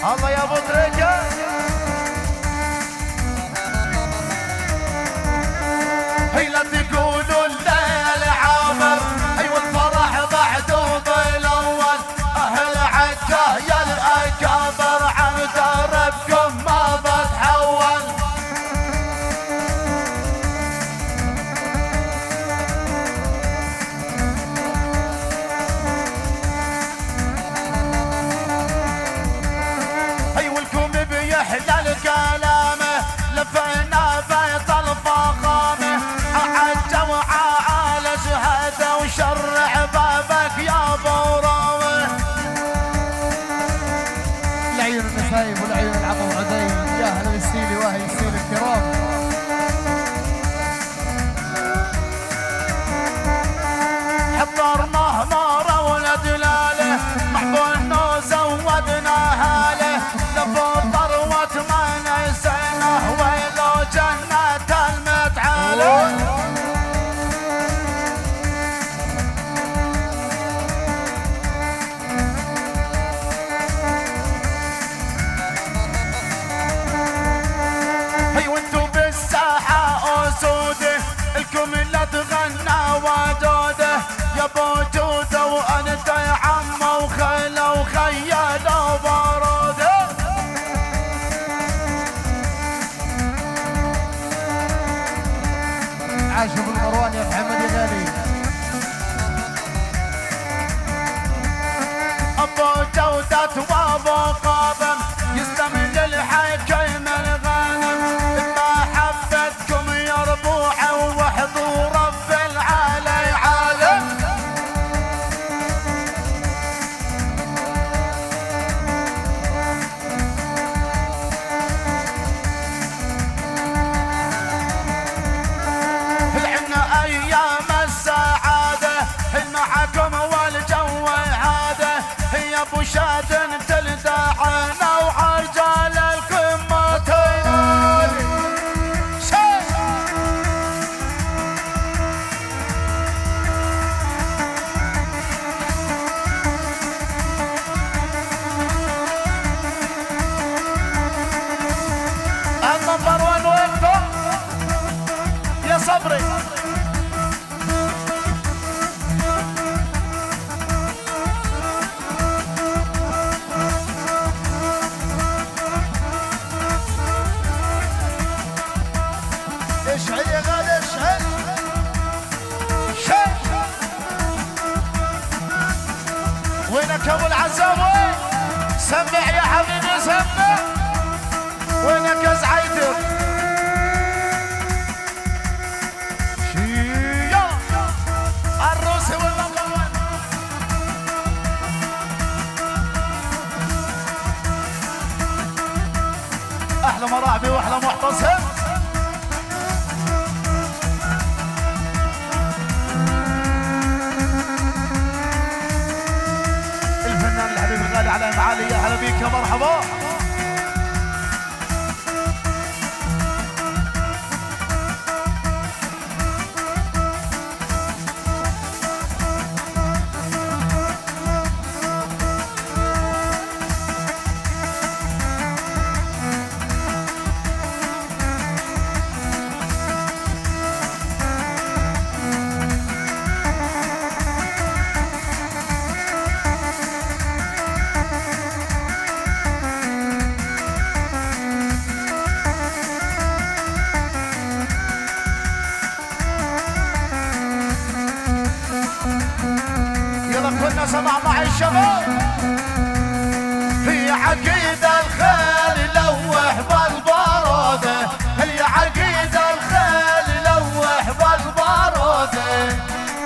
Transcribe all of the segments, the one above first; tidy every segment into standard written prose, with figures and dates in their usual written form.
الله يا ابو تريكه. هي لا تقولوا الليل عامر، ايوه الفرح بعده بالاول. اهل عكا يا الاكابر عن دربكم ما بتحول. ايوه الكم بيحلى الكلام لفينا بيت الفخامه. عجب وعال شهاده وشرع بابك يا ابو راوي. العيون النسايب والعيون العظم عدي، يا اهلا بالسيلي واهل السيلي الكرام. حضرناه مارا ولدلاله محبوبنا زودنا هاله. لفو ثروة ما نسيناه ويلو جنة المتعاله. هي وانتو بالساحة اسوده الكم لا تغنى ودوده. يا ابو جوده وانت يا عمه وخيله وخياله وباروده. عاشوا بالمروان يا محمد يا غالي. ابو جودة وابو قابم يسلم للحكيم الغانم. محبتكم يا ربوع وحضور رب العالي عالم. العنا ايام السعاده معكم والجو عاده. هي ابو شاد تلدعنا وعرجال القمه تنادي. النمبر 1 وقته يا صبري. اشعل يا غالي اشعل. وينك ابو العزاوي؟ سمع يا حبيبي سمع. وينك يا زعيدر؟ شيا الروسي والنمبر 1. احلى مراعبي واحلى محتصم. الفنان الحبيب الغالي على معالي، يا هلا بيك يا مرحبا. كنا سمع معي الشباب. في عقيد الخيل لوح بالبارودة. هي عقيد الخيل لوح بالبارودة.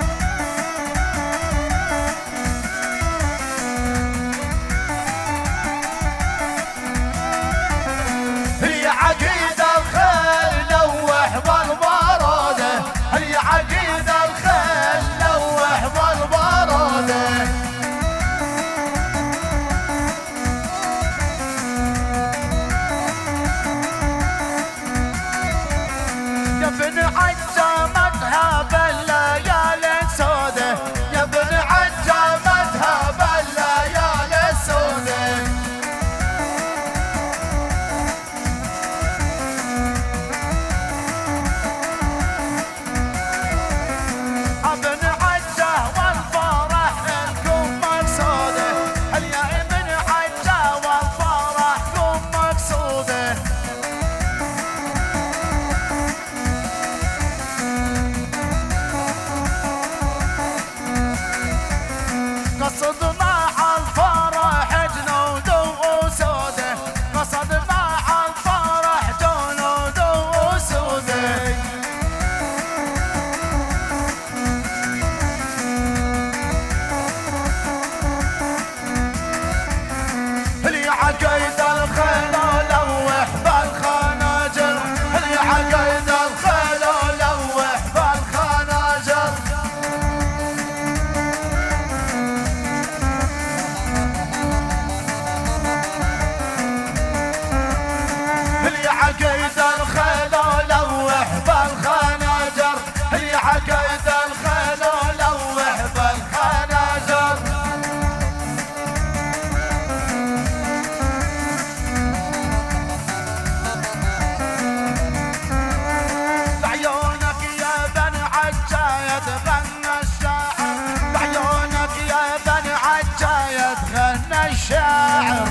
هي عقيد الخيل لوح بالبارودة. هي عقيد الخيل لوح بالبارودة. الخيل ولوح بالخناجر اللي عقيد الخيل ولوح بالخناجر اللي عقيد الخيل ولوح بالخناجر اللي عقيد الخيل ولوح بالخناجر بعيونك يا بن عجاية غنى الشاعر بعيونك يا بن عجاية غنى الشاعر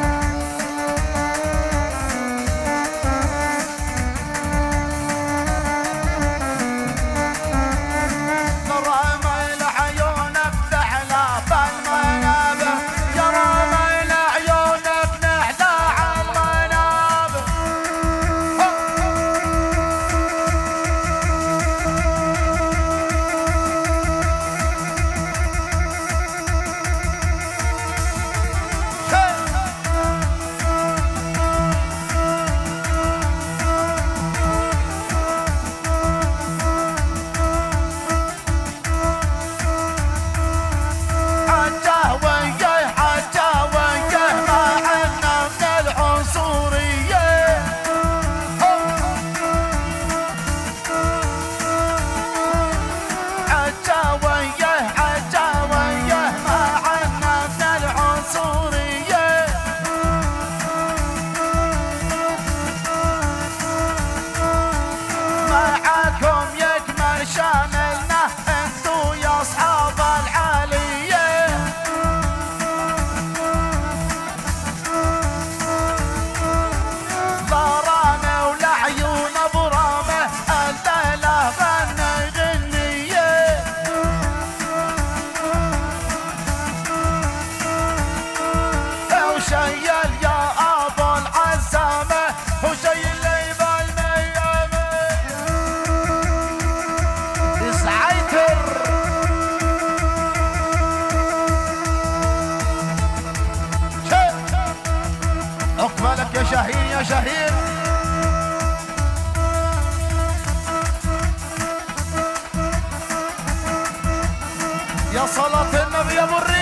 عقبالك يا شاهين يا شاهين يا صلاة النبي يا ابو الريح